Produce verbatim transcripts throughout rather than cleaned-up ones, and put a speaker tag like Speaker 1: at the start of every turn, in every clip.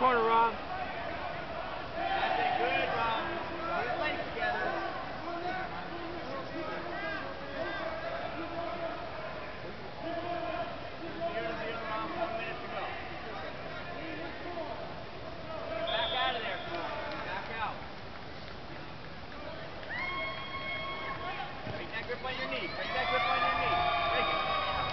Speaker 1: corner, Rom.
Speaker 2: That's it. Good, Rom. Put your legs together. Zero, zero, Rom. One minute to go. Back out of there, Rom. Back out. Break that grip on your knee. Break that grip on your knee. Break it.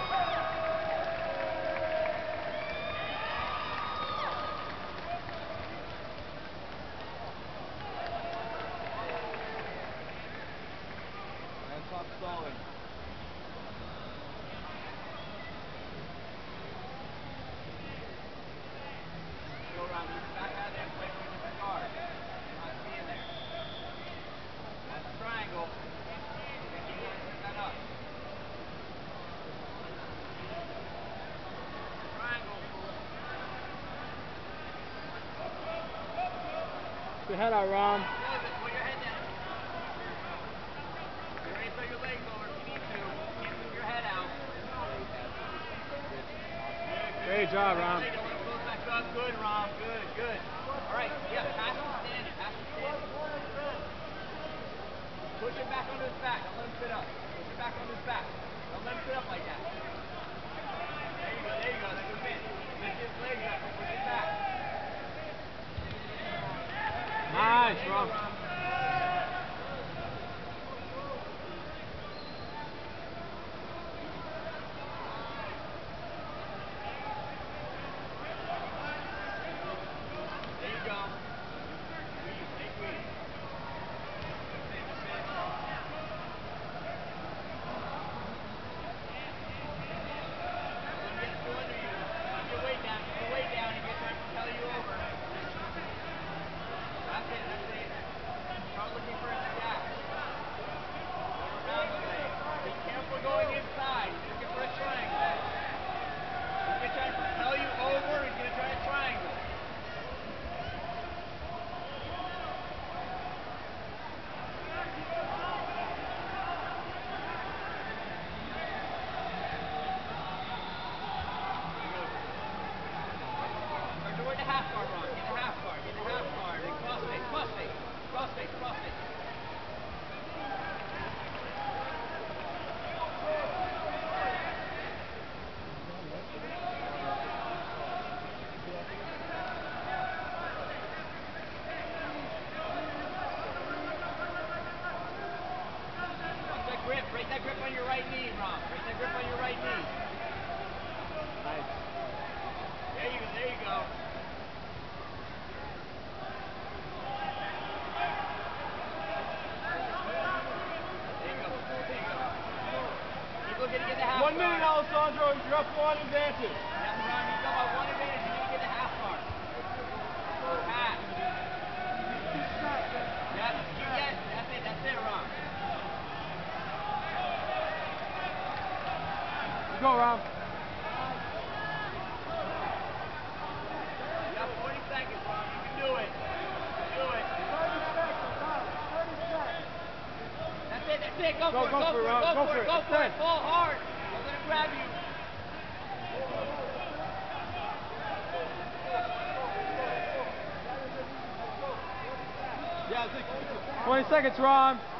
Speaker 2: Stop stalling. Go around, back out of there and play from a different guard. Not to be in there. Watch the triangle. Keep trying to pick that up. Triangle.
Speaker 1: Put your head out, Rom.
Speaker 2: Close it. Put your head down. You're ready to throw your legs over if you need to. You can't move your head out.
Speaker 1: Great job, Rom.
Speaker 2: Don't want to close back up. Good, Rom. Good, good. All right. Yeah, pass him standing. Pass him standing. Push him back onto his back. Don't let him sit up. Push him back onto his back. Don't let him sit up like that. There you go. There you go. That's a win. Lift his legs up and push him back.
Speaker 1: Nice,
Speaker 2: Rom.
Speaker 1: Rom.
Speaker 3: Going inside, he's looking for a triangle. He's going to try to propel you over, he's going to try a triangle. Or toward the half guard, Ron. Get the half guard, get the half guard. And cross face, cross face, cross face, cross face. Grip, break that grip on your right knee, Rom. Break that grip on your right knee. Nice. There you go, there you go. There you go, there you go. Keep looking to get the half
Speaker 1: One minute,
Speaker 3: guard.
Speaker 1: Alessandro. You're up one advantage.
Speaker 3: That's Rom, you got about one advantage. You need to get the half guard. Half. Yep, keep that. That's it, that's it, Rom.
Speaker 1: Go, Rom.
Speaker 3: You got forty seconds, Rom. You can do it. You can do it.
Speaker 4: thirty seconds, Ron. thirty seconds.
Speaker 3: That's it, that's it. Go,
Speaker 1: Go,
Speaker 3: for it,
Speaker 1: go
Speaker 3: go
Speaker 1: for
Speaker 3: for
Speaker 1: it,
Speaker 3: it,
Speaker 1: Rom.
Speaker 3: go
Speaker 1: Go
Speaker 3: for
Speaker 1: for
Speaker 3: it,
Speaker 1: it.
Speaker 3: go for it.
Speaker 1: Extend.
Speaker 3: Fall hard. Don't let him grab you.
Speaker 1: Yeah, twenty seconds, Rom.